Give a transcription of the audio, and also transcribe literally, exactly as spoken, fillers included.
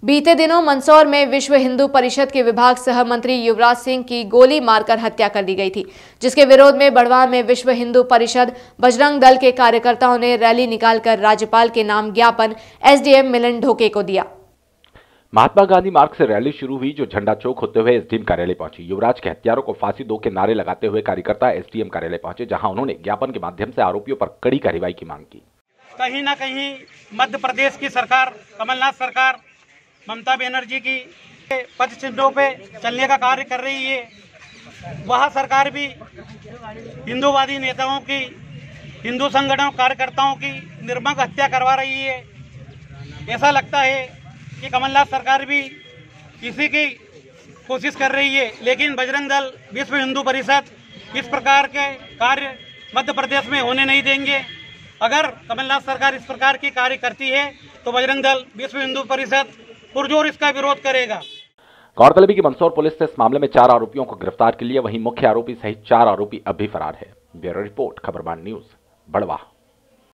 बीते दिनों मंदसौर में विश्व हिंदू परिषद के विभाग सह मंत्री युवराज सिंह की गोली मारकर हत्या कर दी गई थी, जिसके विरोध में बड़वाह में विश्व हिंदू परिषद बजरंग दल के कार्यकर्ताओं ने रैली निकालकर राज्यपाल के नाम ज्ञापन एसडीएम मिलन ढोके को दिया। महात्मा गांधी मार्ग से रैली शुरू हुई, जो झंडा चौक होते हुए एसडीएम कार्यालय पहुंची। युवराज के हत्यारों को फांसी दो के नारे लगाते हुए कार्यकर्ता एसडीएम कार्यालय पहुंचे, जहां उन्होंने ज्ञापन के माध्यम से आरोपियों पर कड़ी कार्रवाई की मांग की। कहीं ना कहीं मध्य प्रदेश की सरकार, कमलनाथ सरकार, ममता बनर्जी की पद चिन्हों पे चलने का कार्य कर रही है। वह सरकार भी हिंदूवादी नेताओं की, हिंदू संगठनों कार्यकर्ताओं की निर्मम हत्या करवा रही है। ऐसा लगता है कि कमलनाथ सरकार भी इसी की कोशिश कर रही है, लेकिन बजरंग दल, विश्व हिंदू परिषद इस प्रकार के कार्य मध्य प्रदेश में होने नहीं देंगे। अगर कमलनाथ सरकार इस प्रकार की कार्य करती है तो बजरंग दल, विश्व हिंदू परिषद पुरजोर इसका विरोध करेगा। गौरतलब है कि मंदसौर पुलिस ने इस मामले में चार आरोपियों को गिरफ्तार कर लिया, वहीं मुख्य आरोपी सहित चार आरोपी अब भी फरार है। Bureau report, Khabarban news, Barwaha.